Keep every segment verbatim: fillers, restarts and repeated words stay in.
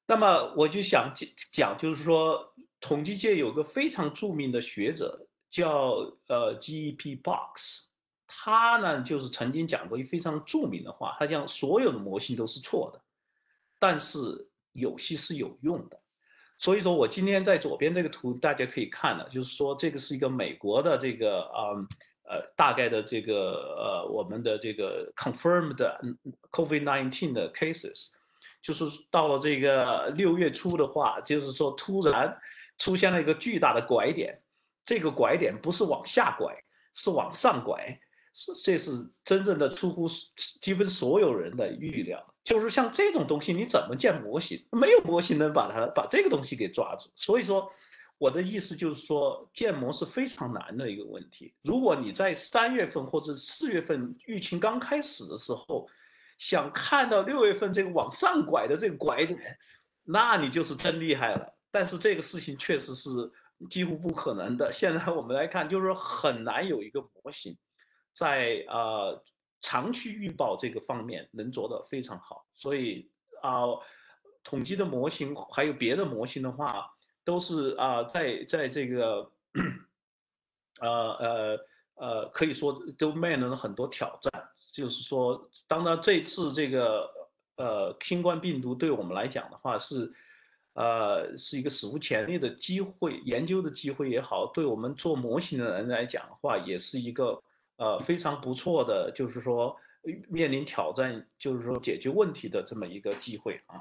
那么我就想讲，就是说，统计界有个非常著名的学者叫呃 G E P Box，他呢就是曾经讲过一非常著名的话，他讲所有的模型都是错的，但是有些是有用的。所以说我今天在左边这个图大家可以看了，就是说这个是一个美国的这个啊呃大概的这个呃我们的这个 confirmed COVID 十九的 cases，就是到了这个六月初的话，就是说突然出现了一个巨大的拐点，这个拐点不是往下拐，是往上拐，这是真正的出乎基本所有人的预料。就是像这种东西，你怎么建模型？没有模型能把它把这个东西给抓住。所以说，我的意思就是说，建模是非常难的一个问题。如果你在三月份或者四月份疫情刚开始的时候，想看到六月份这个往上拐的这个拐点，那你就是真厉害了。但是这个事情确实是几乎不可能的。现在我们来看，就是说很难有一个模型在呃长期预报这个方面能做得非常好。所以啊、呃，统计的模型还有别的模型的话，都是啊、呃、在在这个呃呃呃，可以说都面临了很多挑战。就是说，当然这次这个呃新冠病毒对我们来讲的话是，呃是一个史无前例的机会，研究的机会也好，对我们做模型的人来讲的话，也是一个呃非常不错的，就是说面临挑战，就是说解决问题的这么一个机会啊。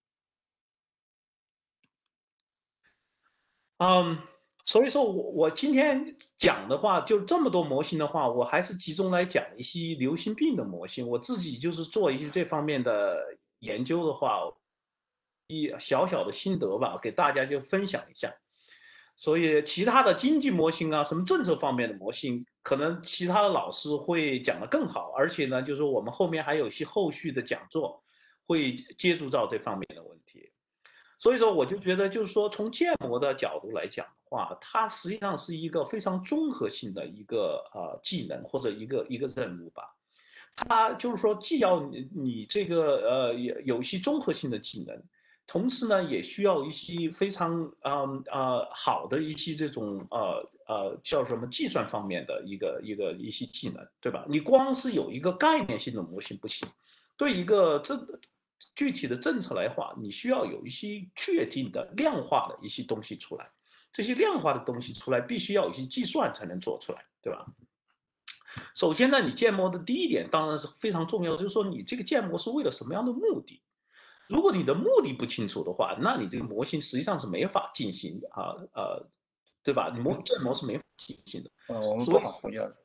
嗯，所以说我我今天讲的话，就这么多模型的话，我还是集中来讲一些流行病的模型。我自己就是做一些这方面的研究的话，一小小的心得吧，给大家就分享一下。所以其他的经济模型啊，什么政策方面的模型，可能其他的老师会讲得更好。而且呢，就是我们后面还有一些后续的讲座，会接触到这方面的问题。所以说，我就觉得，就是说，从建模的角度来讲的话，它实际上是一个非常综合性的一个呃技能或者一个一个任务吧。它就是说，既要你你这个呃有有一些综合性的技能，同时呢，也需要一些非常嗯呃好的一些这种呃呃叫什么计算方面的一个一个一些技能，对吧？你光是有一个概念性的模型不行，对一个这具体的政策来话，你需要有一些确定的量化的一些东西出来。这些量化的东西出来，必须要有一些计算才能做出来，对吧？首先呢，你建模的第一点当然是非常重要的，就是说你这个建模是为了什么样的目的？如果你的目的不清楚的话，那你这个模型实际上是没法进行啊呃，对吧？你模建模是没法进行的。 呃，我们不所以， 好这样子。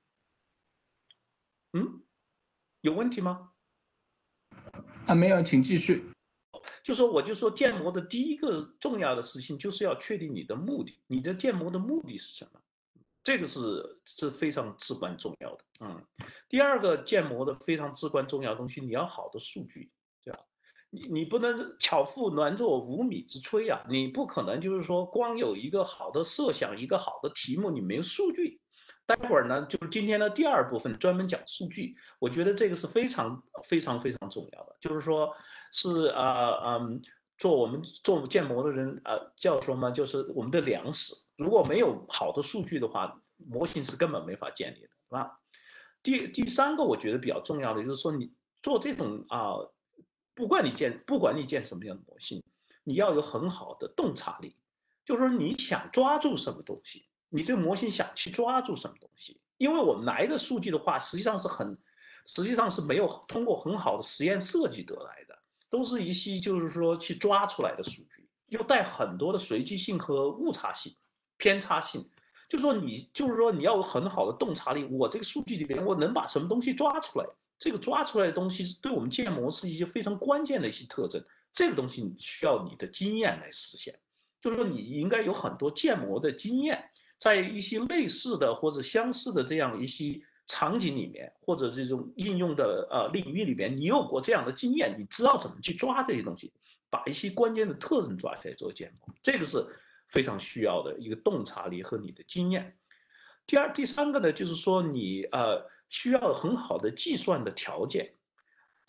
嗯，有问题吗？ 啊，没有，请继续。 就说我就说建模的第一个重要的事情就是要确定你的目的，你的建模的目的是什么？这个是是非常至关重要的。嗯，第二个建模的非常至关重要的东西，你要好的数据，对吧？你你不能巧妇难做无米之炊啊！你不可能就是说光有一个好的设想，一个好的题目，你没有数据。待会儿呢，就是今天的第二部分专门讲数据，我觉得这个是非常非常非常重要的，就是说是呃嗯，做我们做建模的人呃叫什么，就是我们的粮食。如果没有好的数据的话，模型是根本没法建立的，是吧？第第三个我觉得比较重要的就是说，你做这种啊、呃不管你建不管你建什么样的模型，你要有很好的洞察力，就是说你想抓住什么东西，你这个模型想去抓住什么东西。因为我们来的数据的话，实际上是很，实际上是没有通过很好的实验设计得来的，都是一些就是说去抓出来的数据，又带很多的随机性和误差性、偏差性。就是说你就是说你要有很好的洞察力，我这个数据里边我能把什么东西抓出来，这个抓出来的东西是对我们建模是一些非常关键的一些特征，这个东西你需要你的经验来实现。就是说你应该有很多建模的经验，在一些类似的或者相似的这样一些场景里面，或者这种应用的呃领域里面，你有过这样的经验，你知道怎么去抓这些东西，把一些关键的特征抓起来做建模，这个是非常需要的一个洞察力和你的经验。第二、第三个呢，就是说你呃需要很好的计算的条件。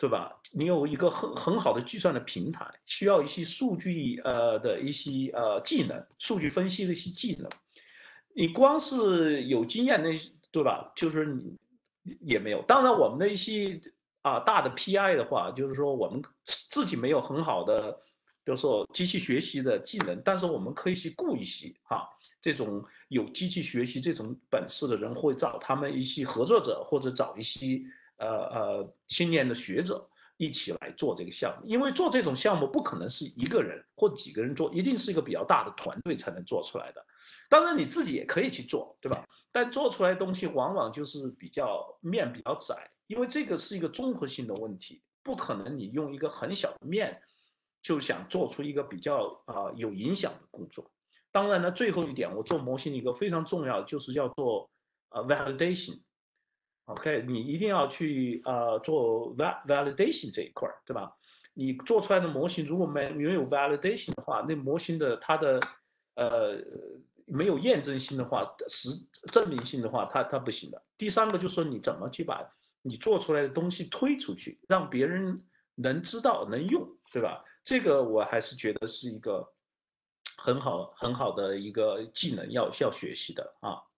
对吧？你有一个很很好的计算的平台，需要一些数据呃的一些呃技能，数据分析的一些技能。你光是有经验那，对吧？就是你也没有。当然，我们的一些啊大的 P I 的话，就是说我们自己没有很好的，比如说机器学习的技能，但是我们可以去雇一些哈这种有机器学习这种本事的人，会找他们一些合作者，或者找一些呃呃青年的学者一起来做这个项目。因为做这种项目不可能是一个人或几个人做，一定是一个比较大的团队才能做出来的。当然你自己也可以去做，对吧？但做出来的东西往往就是比较面比较窄，因为这个是一个综合性的问题，不可能你用一个很小的面就想做出一个比较啊、呃、有影响的工作。当然呢，最后一点，我做模型一个非常重要的就是要做呃 validation。OK， 你一定要去呃做 validation 这一块，对吧？你做出来的模型如果没没有 validation 的话，那模型的它的呃没有验证性的话，实证明性的话，它它不行的。第三个就是说你怎么去把你做出来的东西推出去，让别人能知道能用，对吧？这个我还是觉得是一个很好很好的一个技能要要学习的啊。